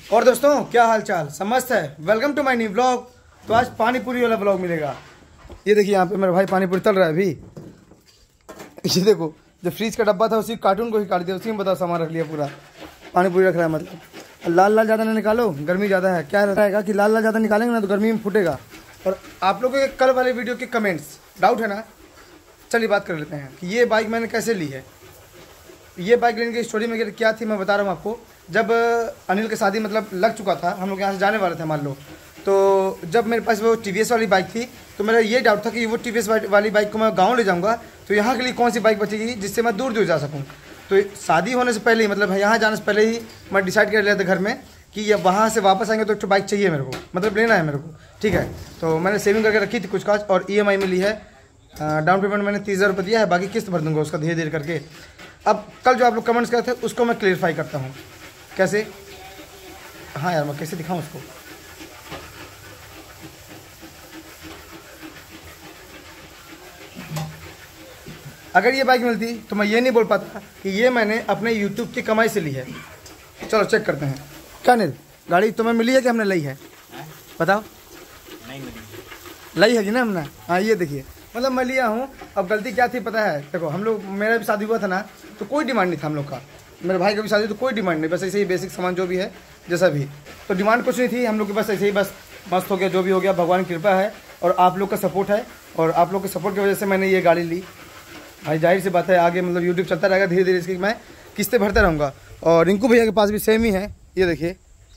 और दोस्तों क्या हाल चाल, समस्त है। Welcome to my new blog. तो आज पानी पूरी वाला ब्लॉग मिलेगा। ये देखिए यहाँ पे मेरा भाई पानी पूरी तल रहा है अभी। ये देखो, जो फ्रीज का डब्बा था उसी कार्टून को ही काट दिया, उसी में बताओ सामान रख लिया पूरा। पानी पूरी रख रहा है मतलब। लाल लाल ज़्यादा ना निकालो, गर्मी ज़्यादा है। क्या रहेगा कि लाल लाल ज़्यादा निकालेंगे ना तो गर्मी में फूटेगा। और आप लोगों के कल वाले वीडियो के कमेंट्स डाउट है ना, चलिए बात कर लेते हैं कि ये बाइक मैंने कैसे ली है। ये बाइक लेने की स्टोरी में क्या थी मैं बता रहा हूँ आपको। जब अनिल की शादी मतलब लग चुका था, हम लोग यहाँ से जाने वाले थे मान लो, तो जब मेरे पास वो टीवीएस वाली बाइक थी तो मेरा ये डाउट था कि वो टीवीएस वाली बाइक को मैं गांव ले जाऊंगा तो यहाँ के लिए कौन सी बाइक बचेगी जिससे मैं दूर दूर जा सकूँ। तो शादी होने से पहले ही मतलब यहाँ जाने से पहले ही मैं डिसाइड कर लिया था घर में कि वहाँ से वापस आएंगे तो एक बाइक चाहिए मेरे को, मतलब लेना है मेरे को, ठीक है। तो मैंने सेविंग करके रखी थी कुछ काज और EMI में ली है। डाउन पेमेंट मैंने 30,000 रुपये दिया है, बाकी किस्त भर दूंगा उसका धीरे धीरे करके। अब कल जो आप लोग कमेंट्स करते थे उसको मैं क्लियरफाई करता हूँ। कैसे? हाँ यार, मैं कैसे दिखाऊँ उसको। अगर ये बाइक मिलती तो मैं ये नहीं बोल पाता कि ये मैंने अपने YouTube की कमाई से ली है। चलो चेक करते हैं। क्या नील, गाड़ी तुम्हें मिली है कि हमने ली है? बताओ। नहीं मिली, लाई है कि ना हमने। हाँ ये देखिए, मतलब मैं लिया हूँ। अब गलती क्या थी पता है? देखो हम लोग, मेरा भी शादी हुआ था ना तो कोई डिमांड नहीं था हम लोग का। मेरे भाई का भी शादी तो कोई डिमांड नहीं, बस ऐसे ही बेसिक सामान जो भी है जैसा भी, तो डिमांड कुछ नहीं थी हम लोग के पास। ऐसे ही बस मस्त हो गया, जो भी हो गया, भगवान की कृपा है और आप लोग का सपोर्ट है। और आप लोग के सपोर्ट की वजह से मैंने ये गाड़ी ली। भाई जाहिर सी बात है आगे मतलब यूट्यूब चलता रहेगा, धीरे धीरे इसकी मैं किस्तें भरता रहूँगा। और रिंकू भैया के पास भी सेम ही है, ये देखिए।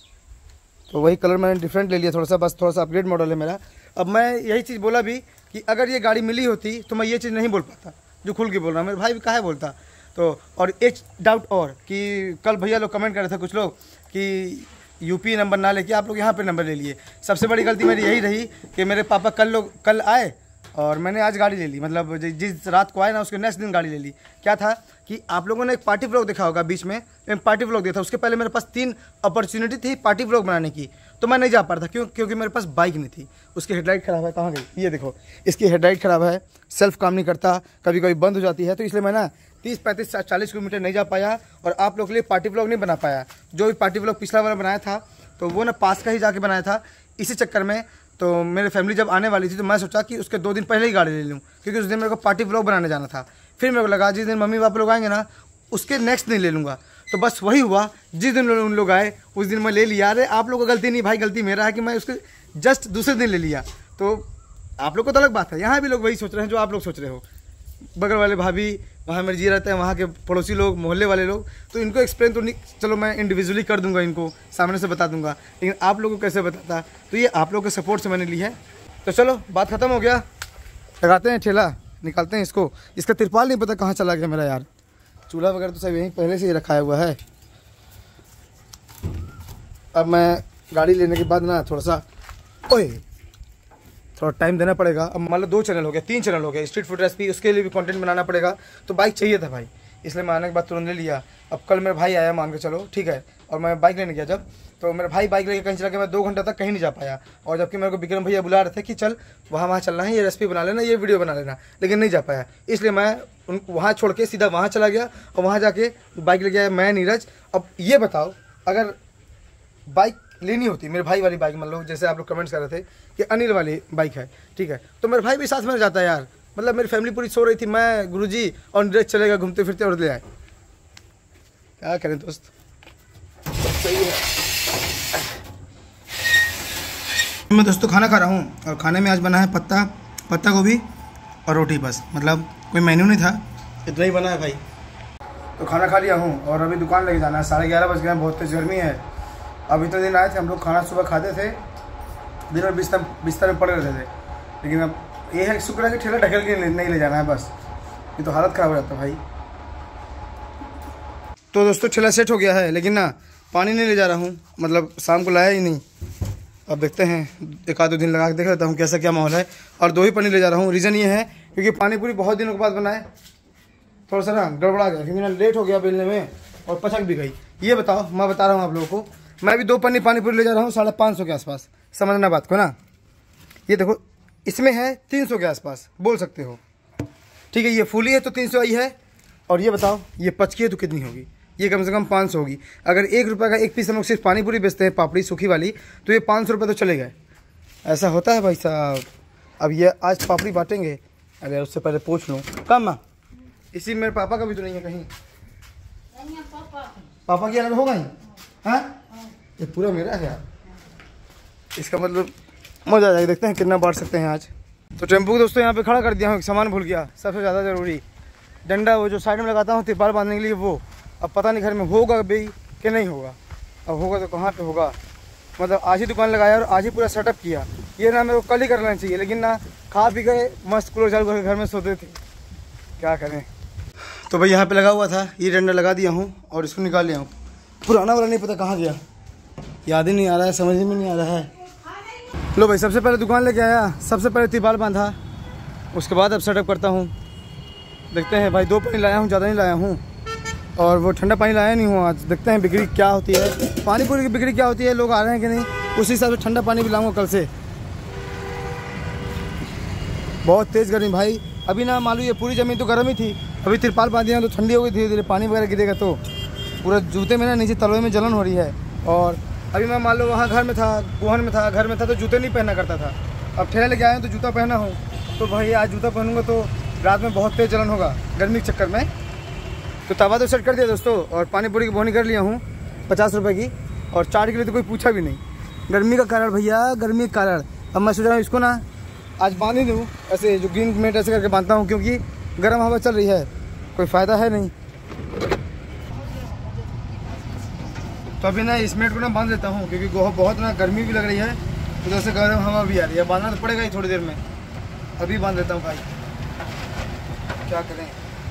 तो वही कलर मैंने डिफरेंट ले लिया थोड़ा सा, बस थोड़ा सा अपग्रेड मॉडल है मेरा। अब मैं यही चीज़ बोला भी कि अगर ये गाड़ी मिली होती तो मैं ये चीज़ नहीं बोल पाता जो खुल के बोल रहा हूँ। मेरे भाई भी काहे बोलता। तो और एक डाउट और कि कल भैया लोग कमेंट कर रहे थे कुछ लोग कि यूपी नंबर ना लेके आप लोग यहाँ पे नंबर ले लिए। सबसे बड़ी गलती मेरी यही रही कि मेरे पापा कल आए और मैंने आज गाड़ी ले ली। मतलब जिस रात को आए ना उसके नेक्स्ट दिन गाड़ी ले ली। क्या था कि आप लोगों ने एक पार्टी व्लॉग देखा होगा, बीच में एक पार्टी व्लॉग देखा था। उसके पहले मेरे पास 3 अपॉर्चुनिटी थी पार्टी व्लॉग बनाने की, तो मैं नहीं जा पा रहा था। क्योंकि मेरे पास बाइक नहीं थी। उसकी हेडलाइट ख़राब है, कहाँ गई ये देखो, इसकी हेडलाइट ख़राब है, सेल्फ काम नहीं करता, कभी कभी बंद हो जाती है। तो इसलिए मैं ना 30, 35, 40 किलोमीटर नहीं जा पाया और आप लोग के लिए पार्टी व्लॉग नहीं बना पाया। जो भी पार्टी व्लॉग पिछला वाला बनाया था तो वो ना पास का ही जाके बनाया था। इसी चक्कर में तो मेरे फैमिली जब आने वाली थी तो मैं सोचा कि उसके 2 दिन पहले ही गाड़ी ले लूँ, क्योंकि उस दिन मेरे को पार्टी व्लॉग बनाने जाना था। फिर मेरे को लगा जिस दिन मम्मी पापा लोग आएंगे ना उसके नेक्स्ट दिन ले लूँगा। तो बस वही हुआ, जिस दिन उन लोग आए उस दिन मैं ले लिया। अरे आप लोगों को गलती नहीं भाई, गलती मेरा है कि मैं उसके जस्ट दूसरे दिन ले लिया। तो आप लोग को तो अलग बात है, यहाँ भी लोग वही सोच रहे हैं जो आप लोग सोच रहे हो। बगल वाले भाभी, वहाँ मेरे जी रहते हैं, वहाँ के पड़ोसी लोग, मोहल्ले वाले लोग, तो इनको एक्सप्लेन तो नहीं, चलो मैं इंडिविजुअली कर दूंगा, इनको सामने से बता दूंगा, लेकिन आप लोगों को कैसे बताता। तो ये आप लोगों के सपोर्ट से मैंने ली है। तो चलो बात ख़त्म हो गया, लगाते हैं ठेला, निकालते हैं इसको। इसका तिरपाल नहीं पता कहाँ चला गया मेरा यार। चूल्हा वगैरह तो सब यहीं पहले से ही रखाया हुआ है। अब मैं गाड़ी लेने के बाद ना थोड़ा टाइम देना पड़ेगा। अब मान लो 2 चैनल हो गया, 3 चैनल हो गया, स्ट्रीट फूड रेसिपी, उसके लिए भी कंटेंट बनाना पड़ेगा। तो बाइक चाहिए था भाई, इसलिए मैं आने के बाद तुरंत ले लिया। अब कल मेरा भाई आया मान के चलो, ठीक है, और मैं बाइक लेने गया जब, तो मेरा भाई बाइक लेके कहीं चला गया। मैं 2 घंटा तक कहीं नहीं जा पाया। और जबकि मेरे को विक्रम भैया बुला रहे थे कि चल वहाँ चलना है, ये रेसिपी बना लेना, ये वीडियो बना लेना, लेकिन नहीं जा पाया। इसलिए मैं उनको वहाँ छोड़ के सीधा वहाँ चला गया और वहाँ जाके बाइक ले गया मैं, नीरज। अब ये बताओ, अगर बाइक लेनी होती मेरे भाई वाली बाइक, मान लो जैसे आप लोग कमेंट्स कर रहे थे कि अनिल वाली बाइक है, ठीक है, तो मेरे भाई भी साथ में जाता है यार। मतलब मेरी फैमिली पूरी सो रही थी, मैं, गुरुजी और नीरज चलेगा घूमते फिरते और ले आए। क्या करें दोस्त, सही है। मैं दोस्तों खाना खा रहा हूँ और खाने में आज बना है पत्ता गोभी और रोटी, बस, मतलब कोई मेन्यू नहीं था, इतना ही बना है भाई। तो खाना खा लिया हूँ और अभी दुकान लेके जाना है। 11:30 बज गए हैं, बहुत तेज गर्मी है। अब इतने दिन आए थे हम लोग, खाना सुबह खाते थे, दिन भर बिस्तर में पड़े रहते थे, लेकिन अब ये है शुक्र है कि ठेला ढकेल के नहीं ले जाना है, बस, ये तो हालत ख़राब हो जाता है भाई। तो दोस्तों ठेला सेट हो गया है, लेकिन ना पानी नहीं ले जा रहा हूँ, मतलब शाम को लाया ही नहीं। अब देखते हैं, 1-2 दिन लगा के देख लेता हूँ कैसा क्या माहौल है। और 2 ही पनीर ले जा रहा हूँ। रीज़न ये है क्योंकि पानी पूरी बहुत दिनों के बाद बनाए, थोड़ा सा ना गड़बड़ा गया, क्योंकि ना लेट हो गया बेलने में और पचक भी गई। ये बताओ, मैं बता रहा हूँ आप लोगों को, मैं भी 2 पन्नी पानी पूरी ले जा रहा हूँ 550 के आसपास, समझना बात को ना। ये देखो इसमें है 300 के आसपास, बोल सकते हो, ठीक है। ये फूली है तो 300 आई है। और ये बताओ ये पचकी है तो कितनी होगी, ये कम से कम 500 होगी। अगर 1 रुपये का एक पीस हम लोग सिर्फ पानी पूरी बेचते हैं, पापड़ी सूखी वाली, तो ये 500 रुपये तो चले गए। ऐसा होता है भाई साहब। अब ये आज पापड़ी बांटेंगे। अरे उससे पहले पूछ लूँ कम माँ, इसी मेरे पापा का भी तो नहीं है कहीं। पापा की अलग होगा ही। हाँ ये पूरा मेरा है यार, इसका मतलब मजा आ जाएगा। देखते हैं कितना बांट सकते हैं आज। तो टेम्पो को दोस्तों यहाँ पे खड़ा कर दिया हूँ। एक सामान भूल गया, सबसे ज़्यादा ज़रूरी डंडा, वो जो साइड में लगाता हूँ तिरपाल बांधने के लिए, वो अब पता नहीं घर में होगा भी कि नहीं होगा। अब होगा तो कहाँ पे होगा, मतलब आज ही दुकान लगाया और आज ही पूरा सेटअप किया। ये ना मेरे को कल ही कर लेना चाहिए, लेकिन ना खा पी गए मस्त कूलर चालू करके घर में सोते थे, क्या करें। तो भाई यहाँ पे लगा हुआ था, ये डंडा लगा दिया हूँ और इसको निकाल लिया हूँ। पुराना वाला नहीं पता कहाँ गया, याद ही नहीं आ रहा है, समझ में नहीं आ रहा है। लो भाई सबसे पहले दुकान लेके आया, सबसे पहले तिरपाल बांधा, उसके बाद अब सेटअप करता हूँ। देखते हैं भाई, 2 पानी लाया हूँ, ज़्यादा नहीं लाया हूँ, और वो ठंडा पानी लाया नहीं हूँ आज। देखते हैं बिक्री क्या होती है, पानी पूरी की बिक्री क्या होती है, लोग आ रहे हैं कि नहीं, उस हिसाब से ठंडा पानी भी लाऊंगा कल से। बहुत तेज़ गर्मी भाई, अभी ना मालूम ये पूरी ज़मीन तो गर्म ही थी, अभी तिरपाल बांध दिया तो ठंडी हो गई धीरे धीरे। पानी वगैरह गिरेगा तो पूरा जूते में ना नीचे तलवे में जलन हो रही है। और अभी मैं मान लो वहाँ घर में था, गोहन में था, घर में था तो जूते नहीं पहना करता था, अब ठेला लेके आया हूँ तो जूता पहना हूँ। तो भाई आज जूता पहनूंगा तो रात में बहुत तेज़ जलन होगा गर्मी के चक्कर में। तो तवा तो सेट कर दिया दोस्तों, और पानी पूरी की बोनी कर लिया हूँ 50 रुपये की, और चाट के लिए तो कोई पूछा भी नहीं। गर्मी का कारण भैया, गर्मी का कारण। अब मैं सोच रहा हूँ इसको ना आज बांध ही दूँ, ऐसे जो ग्रीन मेट ऐसे करके बांधता हूँ, क्योंकि गर्म हवा चल रही है, कोई फ़ायदा है नहीं। तो अभी ना इस मेट को ना बांध लेता हूँ, क्योंकि बहुत ना गर्मी भी लग रही है, उधर से गर्म हवा भी आ रही है। बांधना तो पड़ेगा ही थोड़ी देर में, अभी बांध लेता हूँ भाई, क्या करें।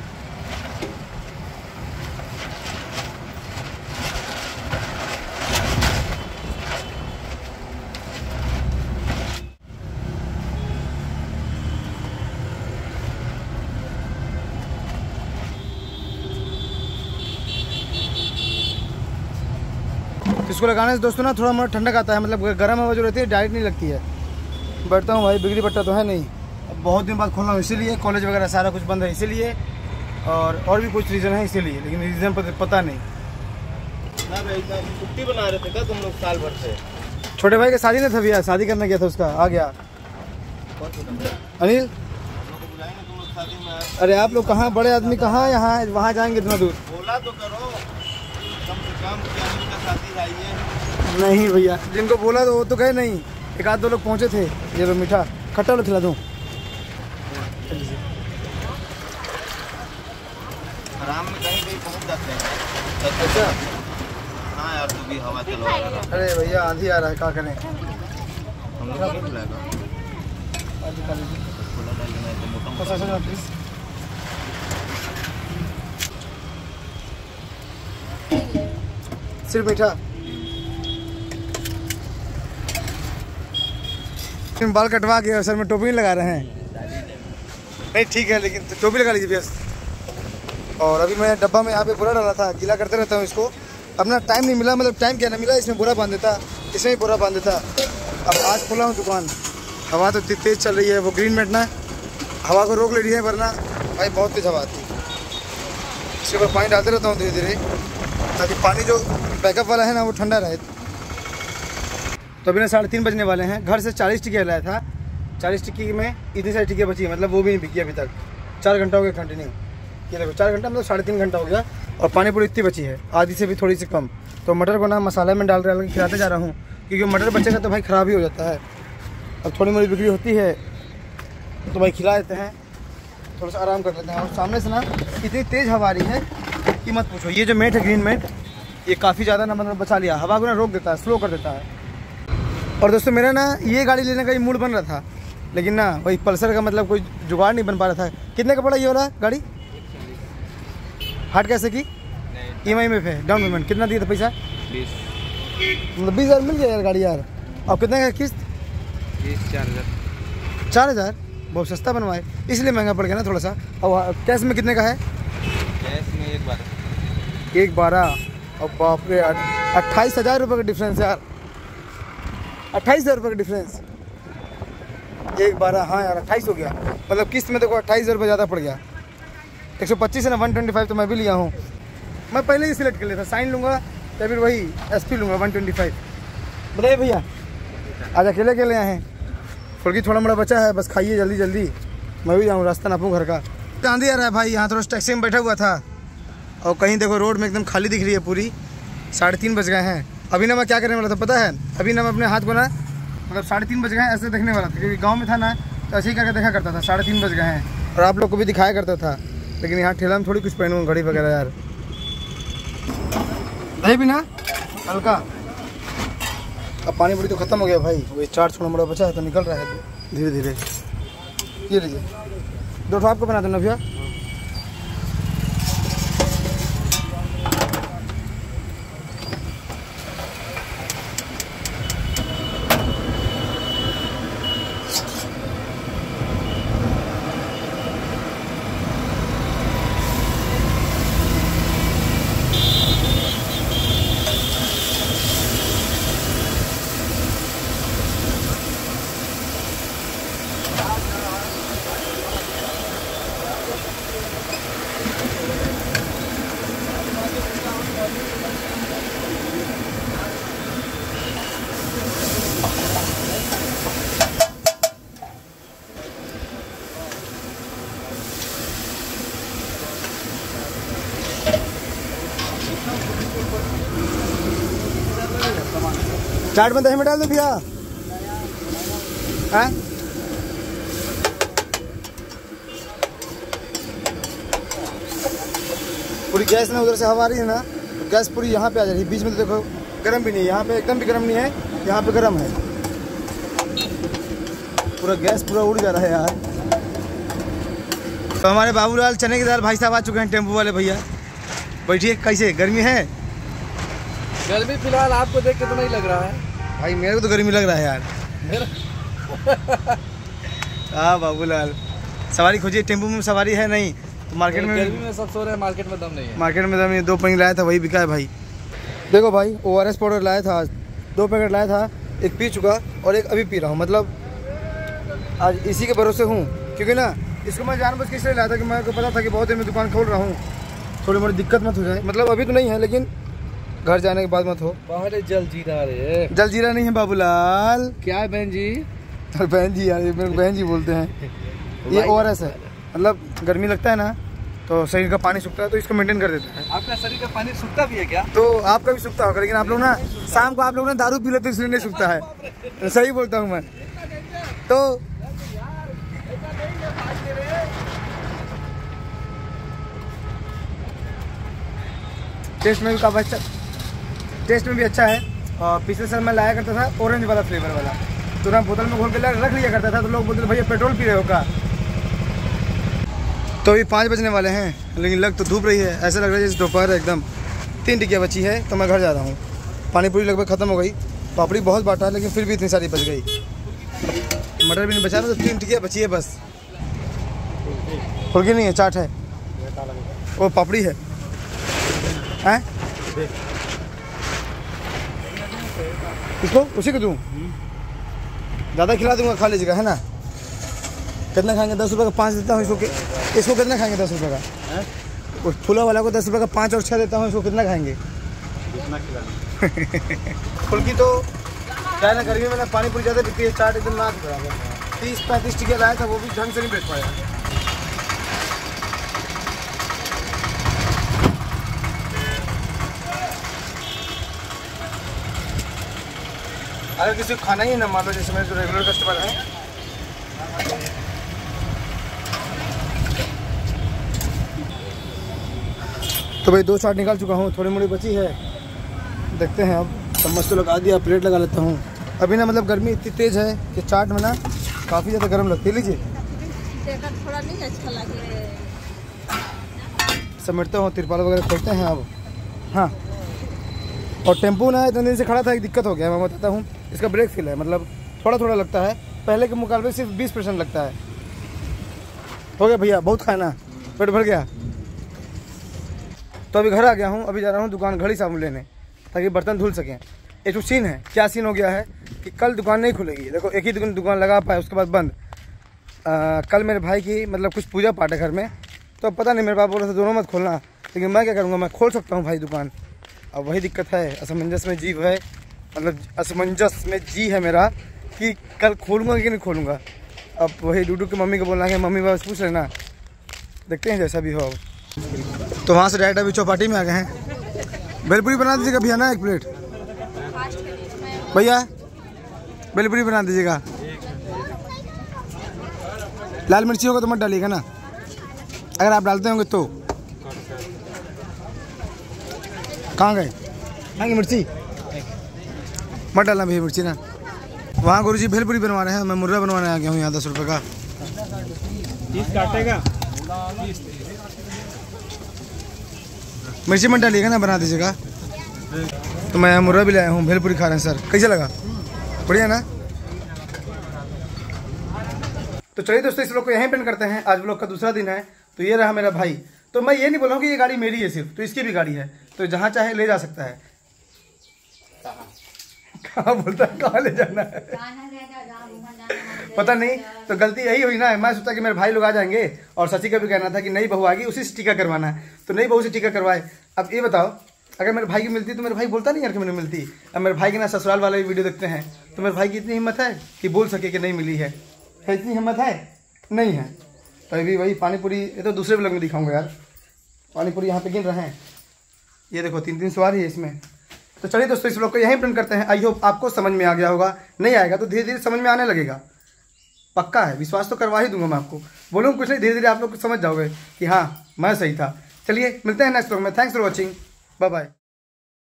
इसको लगाने से दोस्तों ना थोड़ा मोड़ा ठंडक आता है, मतलब गर्म हवा जो रहती है डायरेक्ट नहीं लगती है। बैठता हूँ भाई, बिगड़ी बट्टा तो है नहीं, अब बहुत दिन बाद खोला हूँ इसीलिए, कॉलेज वगैरह सारा कुछ बंद है इसीलिए, और भी कुछ रीज़न है इसीलिए, लेकिन रीज़न पता नहीं। ना भाई छुट्टी बना रहे थे क्या तुम लोग साल भर से? छोटे भाई की शादी नहीं था भैया, शादी करने गया था, उसका आ गया अनिल। अरे आप लोग कहाँ, बड़े आदमी कहाँ यहाँ वहाँ जाएंगे इतना दूर? बोला तो करो कम से कम कि अनिल का साथी आइए। नहीं भैया, जिनको बोला तो वो तो गए नहीं, 1-2 लोग पहुँचे थे। ये लो मीठा खट्टा लो खिला दूँ। आराम में कहीं कहीं पहुँच जाते हैं। अच्छा हाँ यार, तू भी हवा चलो। अरे भैया आंधी आ रहा है, क्या करें। हम लोग नहीं बुलाएगा सिर्फ मीठा। बाल कटवा के सर में टोपी नहीं लगा रहे हैं? नहीं ठीक है, लेकिन टोपी लगा लीजिए भैया। और अभी मैं डब्बा में यहाँ पे बुरा डाला था, गीला करते रहता हूँ इसको। अपना टाइम नहीं मिला, मतलब टाइम क्या नहीं मिला, इसमें बुरा बांध देता, इसमें भी बुरा बांध देता। अब आज खोला हूँ दुकान, हवा तो तेज़ चल रही है, वो ग्रीन मेट ना हवा को रोक ले रही है, वरना भाई बहुत तेज़ हवा आती है। इसके ऊपर पानी डालते रहता हूँ धीरे धीरे, ताकि पानी जो बैकअप वाला है ना वो ठंडा रहे। तो अभी ना 3:30 बजने वाले हैं। घर से 40 टिक्की लाया था, 40 टिक्की में इतनी सारी टिक्कियाँ बची है, मतलब वो भी नहीं बिकी अभी तक। 4 घंटा हो गया कंटिन्यू, ये देखो 4 घंटा मतलब 3.5 घंटा हो गया, और पानी पूरी इतनी बची है, आधी से भी थोड़ी सी कम। तो मटर को ना मसाला में डाल के खिलाते जा रहा हूँ, क्योंकि मटर बचेगा तो भाई ख़राब ही हो जाता है। अब थोड़ी मोड़ी बिक्री होती है तो भाई खिला देते हैं, थोड़ा सा आराम कर लेते हैं। और सामने से ना इतनी तेज़ हवा आ रही है कि मत पूछो। ये जो मेट है ग्रीन मेट, ये काफ़ी ज़्यादा ना मतलब बचा लिया, हवा को ना रोक देता है, स्लो कर देता है। और दोस्तों मेरा ना ये गाड़ी लेने का ही मूड बन रहा था, लेकिन ना वही पल्सर का मतलब कोई जुगाड़ नहीं बन पा रहा था। कितने का पड़ा ये वाला गाड़ी? हाट कैसे की? EMI में है, डाउन पेमेंट कितना दिया था पैसा? 20। मतलब 20,000 मिल गया यार गाड़ी यार। और कितने का किस्त? 4,000। बहुत सस्ता बनवाए, इसलिए महंगा पड़ गया ना थोड़ा सा। और कैश में कितने का है? कैश में 1,12। और बाप रे, 28,000 रुपये का डिफरेंस यार, 28,000 रुपये का डिफरेंस। 1,12, हाँ यार 28 हो गया, मतलब किस्त में देखो 28,000 रुपये ज़्यादा पड़ गया। 125 है ना, 125 तो मैं भी लिया हूँ। मैं पहले ही सिलेक्ट कर लिया था, साइन लूँगा या फिर वही SP लूँगा 125। बताइए भैया, आज अकेले अकेले आए हैं? फुल्की थोड़ा मोड़ा बचा है, बस खाइए जल्दी जल्दी, मैं भी जाऊँ, रास्ता नापूँ घर का। आंधी आ रहा है भाई, यहाँ थोड़ा टैक्सी में बैठा हुआ था और कहीं देखो रोड में एकदम खाली दिख रही है पूरी। 3:30 बज गए हैं। अभी ना मैं क्या करने वाला था पता है, अभी ना मैं अपने हाथ को ना मतलब 3:30 बज गए हैं ऐसे देखने वाला था, क्योंकि गाँव में था ना तो ऐसे ही करके देखा करता था 3:30 बज गए हैं, और आप लोग को भी दिखाया करता था। लेकिन यहाँ ठेला में थोड़ी कुछ पहनूँ घड़ी वगैरह यार। दही भी ना हल्का। अब पानी पूरी तो ख़त्म हो गया भाई, वही चाट छोड़ा मोड़ा बचा है तो निकल रहा है धीरे धीरे। ये लीजिए 2 आपको बना दो ना भैया। चाट में दही में डाल दो भैया। हैं पूरी गैस ना उधर से हवा आ रही है ना, गैस पूरी यहाँ पे आ जा रही है, बीच में तो देखो गर्म भी नहीं है, यहाँ पे एकदम भी गर्म नहीं है, यहाँ पे गर्म है, पूरा गैस पूरा उड़ जा रहा है यार। तो हमारे बाबूलाल चने की दाल भाई साहब आ चुके हैं, टेम्पो वाले भैया। बैठिए, कैसे गर्मी है? गर्मी फिलहाल आपको देख के तो नहीं लग रहा है भाई, मेरे को तो गर्मी लग रहा है यार। हाँ बाबूलाल, सवारी खोजिए, टेम्पो में सवारी है नहीं तो मार्केट में गर्मी में सब सो रहे हैं, मार्केट में दम नहीं है। मार्केट में दम नहीं। 2 पैकेट लाया था वही बिका है भाई। देखो भाई, ORS पाउडर लाया था आज, 2 पैकेट लाया था, एक पी चुका और एक अभी पी रहा हूँ। मतलब आज इसी के भरोसे हूँ, क्योंकि ना इसको मैं जानबूझ के इसलिए लाया था कि मेरे को पता था कि बहुत देर में दुकान खोल रहा हूँ, थोड़ी मोड़ी दिक्कत मत हो जाए। मतलब अभी तो नहीं है, लेकिन घर जाने के बाद मत हो। पहले जलजीरा रे। जलजीरा नहीं है बाबूलाल। क्या है बहन जी? बहन जी यार, मेरे को बहन जी बोलते हैं। ये ORS है, मतलब गर्मी लगता है ना तो शरीर का पानी सूखता है, तो इसको मेंटेन कर देता है। आपका शरीर का पानी सूखता भी है क्या? तो आपका भी सूखता होगा, लेकिन आप लोग ना शाम को आप लोग ना दारू पी लेते इसलिए नहीं सूखता है। सही बोलता हूँ मैं तो। टेस्ट में भी काफ़ी अच्छा, टेस्ट में भी अच्छा है। और पिछले साल मैं लाया करता था ऑरेंज वाला फ्लेवर वाला, तो ना बोतल में घोल के रख लिया करता था, तो लोग बोलते थे भैया पेट्रोल पी रहे हो का। तो अभी 5 बजने वाले हैं, लेकिन लग तो धूप रही है, ऐसा लग रहा है जैसे दोपहर एकदम। 3 टिकिया बची है तो मैं घर जा रहा हूँ। पानी पूरी लगभग ख़त्म हो गई, पापड़ी बहुत बांटा, लेकिन फिर भी इतनी सारी बच गई। मटर भी नहीं बचा ना, तो 3 टिकिया बची है बस। फुल्की नहीं है, चाट है, वो पापड़ी है। हैं इसको उसी को दूँ? ज़्यादा खिला दूँगा, खा लीजिएगा, है ना? कितना खाएंगे? 10 रुपये का 5 देता हूँ इसको। इसको कितना खाएंगे 10 रुपये का? उस फूला वाला को 10 रुपये का 5 और 6 देता हूँ, इसको कितना खाएंगे? कितना खिलाना? फुल्की तो क्या है ना, गर्मी में ना पानी पूरी ज़्यादा बिकती है, चाट एकदम ना बराबर। 30-35 टिकिया लाया था, वो भी ढंग से नहीं बेच पाया। अगर किसी को खाना ही है ना, मान लो जैसे मेरे जो रेगुलर कस्टमर हैं, तो भाई 2 चाट निकाल चुका हूँ, थोड़ी मोड़ी बची है, देखते हैं। अब चम्मच तो लगा दिया, प्लेट लगा लेता हूँ। अभी ना मतलब गर्मी इतनी तेज़ है कि चाट में ना काफ़ी ज़्यादा गर्म लगती है। लीजिए, थोड़ा नहीं अच्छा लगे। समेटता हूँ, तिरपाल वगैरह खोलते हैं अब। हाँ, और टेम्पो ना इतने दिन से खड़ा था, एक दिक्कत हो गया, मैं बताता हूँ। इसका ब्रेक फेल है, मतलब थोड़ा थोड़ा लगता है, पहले के मुकाबले सिर्फ 20% लगता है। हो गया भैया, बहुत खाना, पेट भर गया। तो अभी घर आ गया हूँ, अभी जा रहा हूँ दुकान घड़ी साबुन लेने, ताकि बर्तन धुल सकें। एक तो सीन है, क्या सीन हो गया है कि कल दुकान नहीं खुलेगी। देखो, एक ही दुकान लगा पाए, उसके बाद बंद। कल मेरे भाई की मतलब कुछ पूजा पाठ है घर में, तो अब पता नहीं, मेरे पापा बोल रहे थे दोनों मत खोलना, लेकिन मैं क्या करूँगा, मैं खोल सकता हूँ भाई दुकान। अब वही दिक्कत है, असमंजस में जीव है, मतलब असमंजस में जी है मेरा कि कल खोलूँगा कि नहीं खोलूँगा। अब वही डूडू की मम्मी को बोलना है, मम्मी बस पूछ लेना, देखते हैं जैसा भी हो। अब तो वहाँ से डायरेक्ट अभी चौपाटी में आ गए हैं। भेलपुरी बना दीजिएगा भैया ना 1 प्लेट। भैया भेलपुरी बना दीजिएगा, लाल मिर्ची होगा तो मत डालिएगा ना, अगर आप डालते होंगे तो। कहाँ गए की मिर्ची? मत डालना भैया मिर्ची ना। वहाँ गुरुजी भेलपुरी बनवा रहे हैं, मैं मुर्रा बनवाने आ गया हूँ यहाँ 10 रुपये का। 30 काटेगा। मिर्ची मत डालिएगा ना, बना दीजिएगा। तो मैं मुर्रा भी लाया हूँ, भेलपुरी खा रहे हैं सर, कैसा लगा? बढ़िया ना। तो चलिए दोस्तों, इस व्लॉग को यहीं पेंड करते हैं। आज व्लॉग का दूसरा दिन है। तो ये रहा मेरा भाई। तो मैं ये नहीं बोल रहा हूँ कि ये गाड़ी मेरी है सिर्फ, तो इसकी भी गाड़ी है, तो जहाँ चाहे ले जा सकता है। कहाँ बोलता है, कहाँ ले जाना है पता नहीं। तो गलती यही हुई ना, मैं सोचा कि मेरे भाई लोग आ जाएंगे, और सची का भी कहना था कि नई बहू आ गई, उसी से टीका करवाना है, तो नई बहू से टीका करवाए। अब ये बताओ, अगर मेरे भाई की मिलती तो मेरे भाई बोलता नहीं यार कि मैंने मिलती। अब मेरे भाई के ना ससुराल वाले वीडियो देखते हैं, तो मेरे भाई की इतनी हिम्मत है कि बोल सके कि नहीं मिली है, इतनी हिम्मत है नहीं है। तो अभी वही पानीपुरी, ये तो दूसरे व्लॉग में दिखाऊंगा यार। पानीपुरी यहाँ पे गिन रहे हैं, ये देखो 3-3 सवार है इसमें। तो चलिए दोस्तों, इस व्लॉग को यहीं प्रिंट करते हैं। आई होप आपको समझ में आ गया होगा, नहीं आएगा तो धीरे धीरे समझ में आने लगेगा, पक्का है, विश्वास तो करवा ही दूंगा मैं आपको। बोलूँ कुछ नहीं, धीरे धीरे आप लोग समझ जाओगे कि हाँ मैं सही था। चलिए मिलते हैं नेक्स्ट व्लॉग में। Thanks for watching, bye bye.